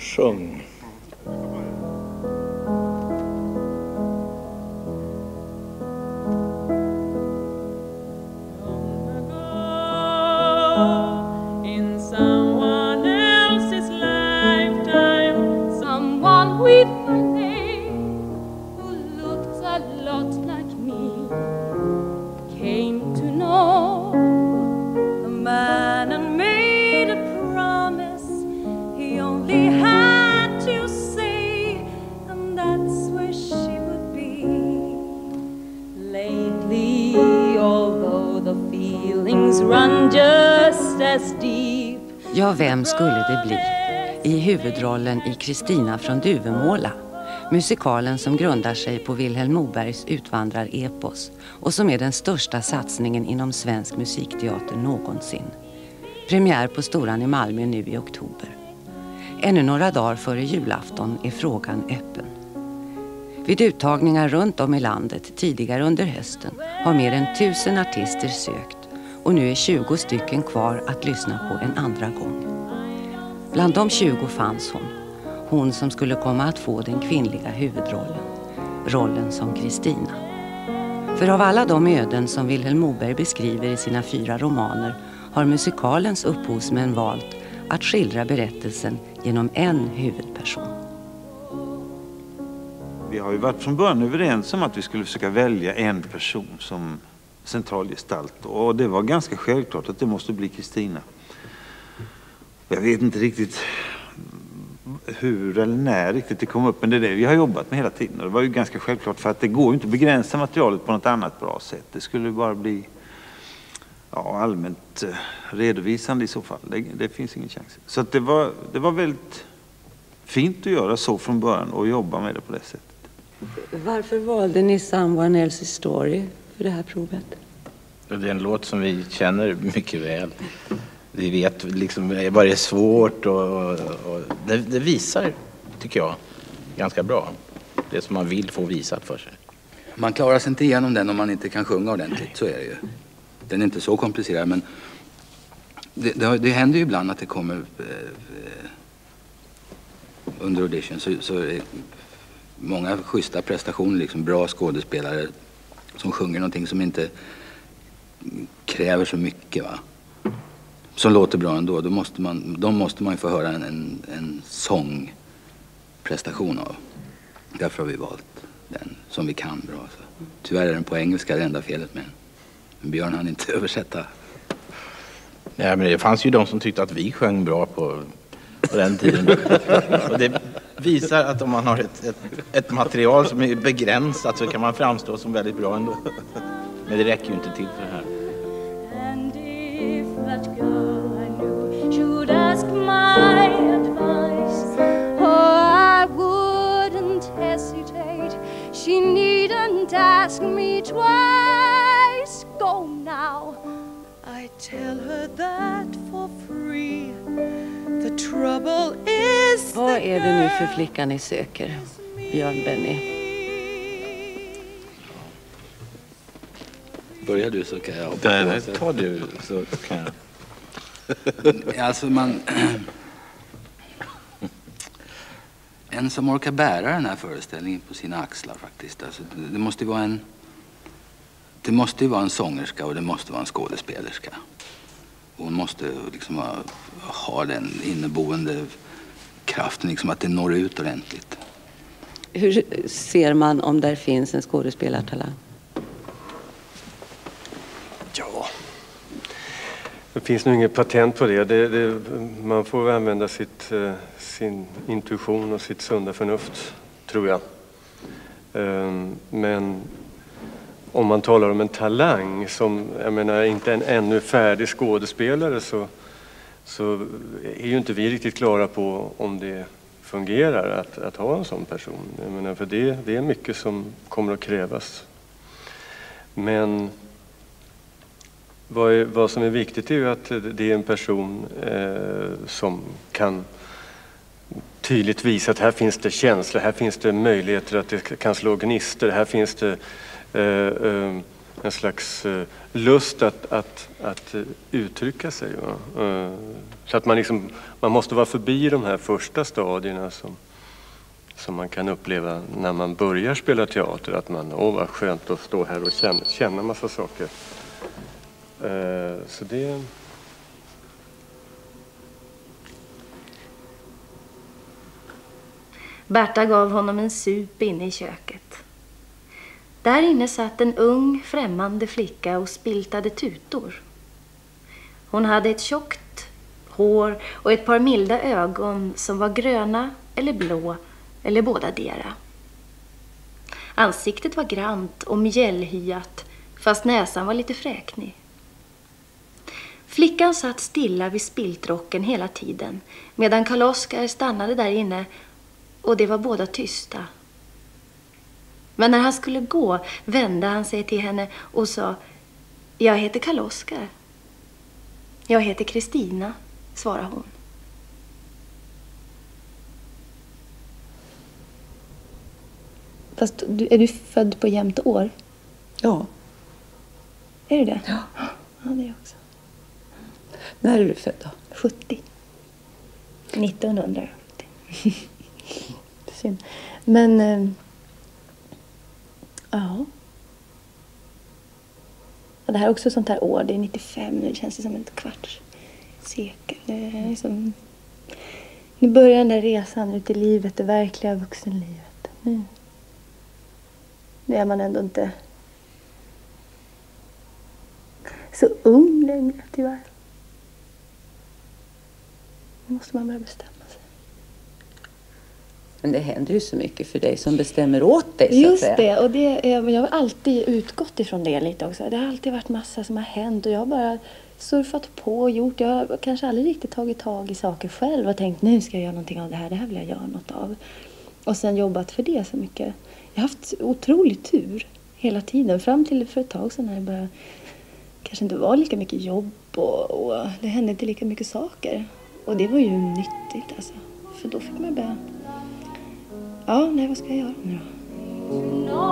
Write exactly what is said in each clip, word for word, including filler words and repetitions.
Sjung. Ja, vem skulle det bli? I huvudrollen i Kristina från Duvemåla, musikalen som grundar sig på Vilhelm Mobergs Utvandrar-epos och som är den största satsningen inom svensk musikteater någonsin. Premiär på Storan i Malmö nu i oktober. Ännu några dagar före julafton är frågan öppen. Vid uttagningar runt om i landet tidigare under hösten har mer än tusen artister sökt. Och nu är tjugo stycken kvar att lyssna på en andra gång. Bland de tjugo fanns hon. Hon som skulle komma att få den kvinnliga huvudrollen. Rollen som Kristina. För av alla de öden som Vilhelm Moberg beskriver i sina fyra romaner har musikalens upphovsmän valt att skildra berättelsen genom en huvudperson. Vi har ju varit från början överens om att vi skulle försöka välja en person som centralgestalt, och det var ganska självklart att det måste bli Kristina. Jag vet inte riktigt hur eller när riktigt det kom upp, men det är det vi har jobbat med hela tiden. Och det var ju ganska självklart, för att det går ju inte att begränsa materialet på något annat bra sätt. Det skulle bara bli ja, allmänt redovisande i så fall. Det, det finns ingen chans. Så att det, var, det var väldigt fint att göra så från början och jobba med det på det sättet. Varför valde ni Someone Else's Story för det här provet? Det är en låt som vi känner mycket väl. Vi vet liksom vad det är svårt och, och, och det, det visar, tycker jag, ganska bra. Det som man vill få visat för sig. Man klarar sig inte igenom den om man inte kan sjunga ordentligt, så är det ju. Den är inte så komplicerad, men det, det, det händer ju ibland att det kommer eh, under audition så, så är det många schyssta prestationer, liksom bra skådespelare som sjunger någonting som inte kräver så mycket, va? Som låter bra ändå. Då måste man, då måste man ju få höra en, en, en sångprestation av. Därför har vi valt den som vi kan bra. Så. Tyvärr är den på engelska, det enda felet med den. Men Björn hann inte översätta. Nej, men det fanns ju de som tyckte att vi sjöng bra på, på den tiden. Och det visar att om man har ett, ett, ett material som är begränsat så kan man framstå som väldigt bra ändå. Men det räcker ju inte till för det här. And if that girl I knew should ask my advice, oh, I wouldn't hesitate. She needn't ask me twice. Go now. I tell her that for free. The trouble is. Vad är det nu för flicka ni söker, Björn Benny? Börjar du så kan jag hoppa Nej, på. nej, ta du så kan jag. Alltså man... En som orkar bära den här föreställningen på sina axlar faktiskt. Alltså, det måste ju vara en... Det måste ju vara en sångerska och det måste vara en skådespelerska. Och hon måste liksom ha, ha den inneboende kraften, liksom att det når ut ordentligt. Hur ser man om där finns en skådespelartalang? Ja, det finns nog inget patent på det. det, det man får använda sitt, sin intuition och sitt sunda förnuft, tror jag. Men om man talar om en talang som, jag menar, inte en ännu färdig skådespelare, så, så är ju inte vi riktigt klara på om det fungerar att, att ha en sån person. Jag menar, för det, det är mycket som kommer att krävas. Men vad, är, vad som är viktigt är ju att det är en person eh, som kan tydligt visa att här finns det känslor, här finns det möjligheter att det kan slå gnister, här finns det Uh, uh, en slags uh, lust att, att, att uh, uttrycka sig. Va? Uh, så att man, liksom, man måste vara förbi de här första stadierna som, som man kan uppleva när man börjar spela teater. Att man, åh vad skönt att stå här och känna, känna massa saker. Uh, så det... Berta gav honom en sup inne i köket. Där inne satt en ung, främmande flicka och spiltade tutor. Hon hade ett tjockt hår och ett par milda ögon som var gröna eller blå eller båda dera. Ansiktet var grant och mjällhyat, fast näsan var lite fräknig. Flickan satt stilla vid spiltrocken hela tiden, medan Karl-Oskar stannade där inne, och det var båda tysta. Men när han skulle gå vände han sig till henne och sa: jag heter Karl-Oskar. Jag heter Kristina, svarade hon. Fast du, är du född på jämnt år? Ja. Är du det? Ja. Ja, det är jag också. När är du född då? sjuttio. nittonhundrasjuttio. Synd. Men... Eh, ja. Och det här är också sånt här år. Det är nittiofem nu. Det känns det som ett kvarts sekel. Det är liksom... Nu börjar den där resan ut i livet. Det verkliga vuxenlivet. Nu. Nu är man ändå inte så ung längre, tyvärr. Nu måste man börja bestämma sig. Men det händer ju så mycket för dig som bestämmer åt dig, så Just att säga. det, och det är, jag har alltid utgått ifrån det lite också. Det har alltid varit massa som har hänt och jag har bara surfat på och gjort. Jag har kanske aldrig riktigt tagit tag i saker själv och tänkt nu ska jag göra någonting av det här, det här vill jag göra något av. Och sen jobbat för det så mycket. Jag har haft otrolig tur hela tiden, fram till för ett tag sedan när det bara kanske inte var lika mycket jobb och, och det hände inte lika mycket saker. Och det var ju nyttigt alltså, för då fick man börja, ja, nej, vad ska jag göra nu då?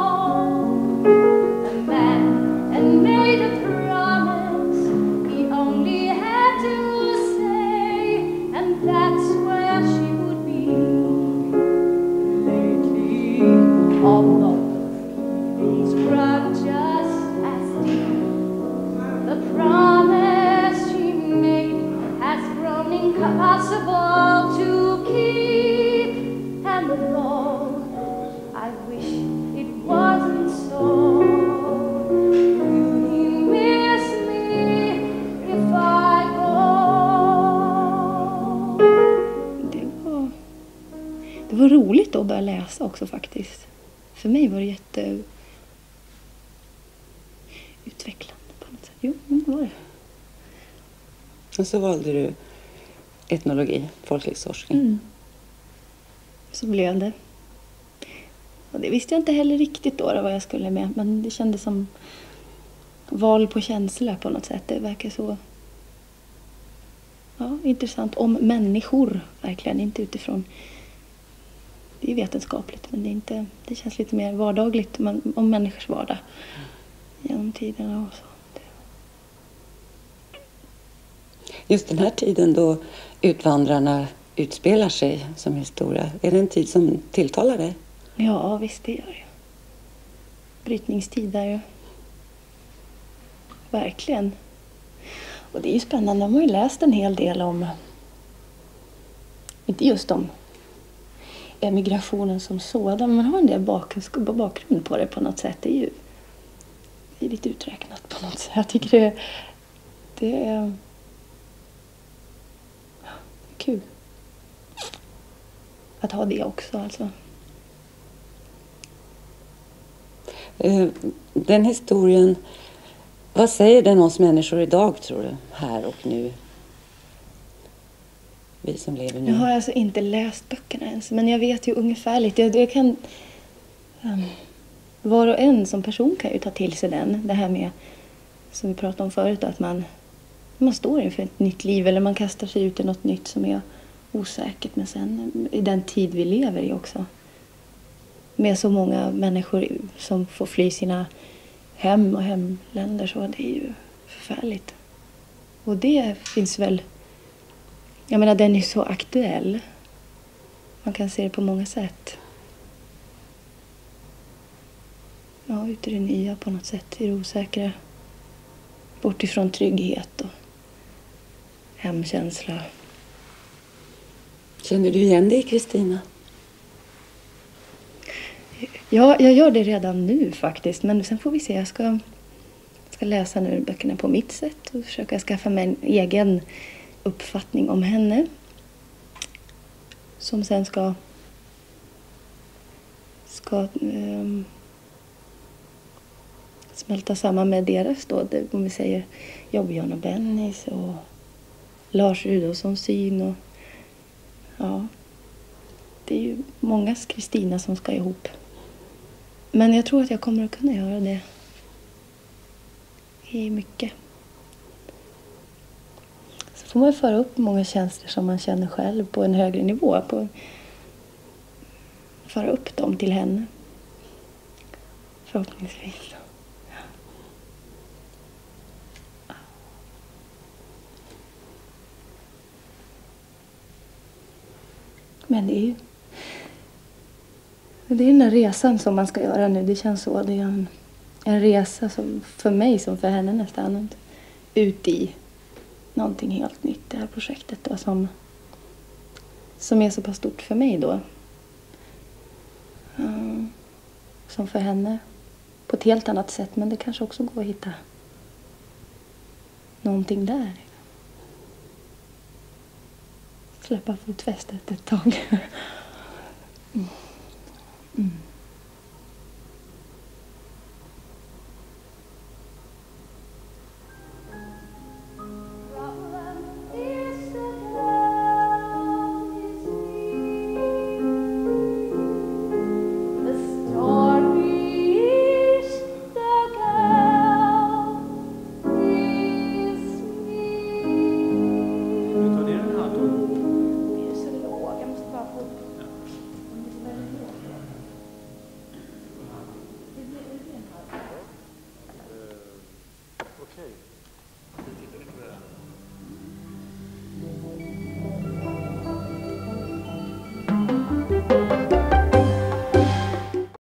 Although the feelings run just as deep, the promise she made has grown impossible to keep. And though I wish it wasn't so, will he miss me if I go? Det var, det var roligt att börja läsa också faktiskt. För mig var det jätte utvecklande på något sätt. Jo, det var det. Och så valde du etnologi, folklivsforskning. Mm. Så blev det. Och det visste jag inte heller riktigt då, då vad jag skulle med. Men det kändes som val på känsla på något sätt. Det verkar så ja, intressant om människor. Verkligen inte utifrån. Det är vetenskapligt, men det, är inte, det känns lite mer vardagligt man, om människors vardag genom tiderna och så. Just den här tiden då utvandrarna utspelar sig som historia, är det en tid som tilltalar dig? Ja, visst det gör det. Brytningstid där ju. Verkligen. Och det är ju spännande, man har ju läst en hel del om, inte just om emigrationen som sådan, men man har en del bakgrund, bakgrund på det på något sätt. Det är ju det är lite uträknat på något sätt. Jag tycker det, det är kul att ha det också alltså. Den historien, vad säger den oss människor idag, tror du, här och nu? Vi som lever nu. Jag har alltså inte läst böckerna ens, men jag vet ju ungefär lite. Jag, jag kan, um, var och en som person kan ju ta till sig den. Det här med, som vi pratade om förut, att man, man står inför ett nytt liv eller man kastar sig ut i något nytt som är osäkert. Men sen i den tid vi lever i också. Med så många människor som får fly sina hem och hemländer så, det är ju förfärligt. Och det finns väl, jag menar den är så aktuell. Man kan se det på många sätt. Ja, ut i det nya på något sätt, i det osäkra. Bort ifrån trygghet och hemkänsla. Känner du igen dig, Kristina? Ja, jag gör det redan nu faktiskt. Men sen får vi se. Jag ska, ska läsa nu böckerna på mitt sätt och försöka skaffa mig en egen uppfattning om henne. Som sen ska, ska um, smälta samman med deras då. Det, om vi säger Jobbjörn och Bennis och Lars Rudolfssons syn. Och, ja, det är ju mångas Kristina som ska ihop. Men jag tror att jag kommer att kunna göra det i mycket. Så får man föra upp många känslor som man känner själv på en högre nivå. På, föra upp dem till henne. Förhoppningsvis. Men det är ju det är den där resan som man ska göra nu. Det känns så. Det är en, en resa som för mig som för henne nästan. Ut i någonting helt nytt. Det här projektet då, som, som är så pass stort för mig då. Um, som för henne. På ett helt annat sätt. Men det kanske också går att hitta någonting där. Släppa fotfästet ett tag. Mm. Mm.